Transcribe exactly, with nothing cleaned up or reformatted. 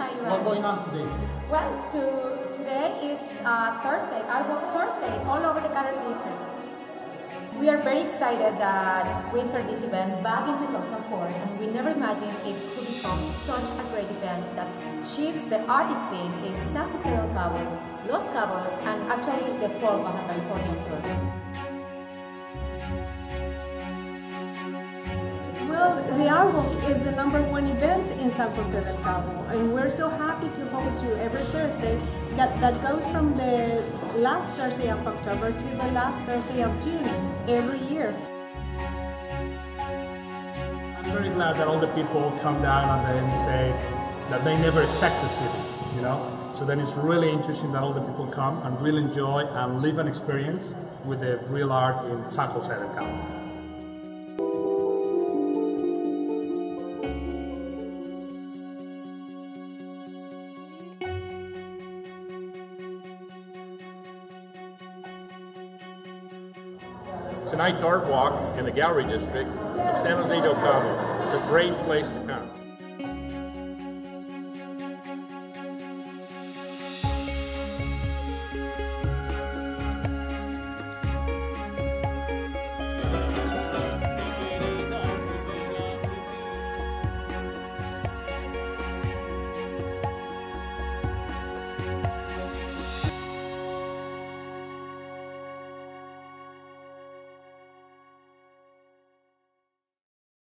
Hi, Ivan. What's going on today? Well, to, today is uh, Thursday, Artwork Thursday, all over the Gallery District. We are very excited that we started this event back in two thousand four, and we never imagined it could become such a great event that shifts the artist scene in San Jose del Cabo, Los Cabos, and actually the whole Baja California Sur. Well, the Artwork is the number one event in San Jose del Cabo, and we're so happy to host you every Thursday. That, that goes from the last Thursday of October to the last Thursday of June every year. I'm very glad that all the people come down and then say that they never expect to see this, you know? So then it's really interesting that all the people come and really enjoy and live an experience with the real art in San Jose del Cabo. Tonight's art walk in the Gallery District of San Jose del Cabo. It's a great place to come.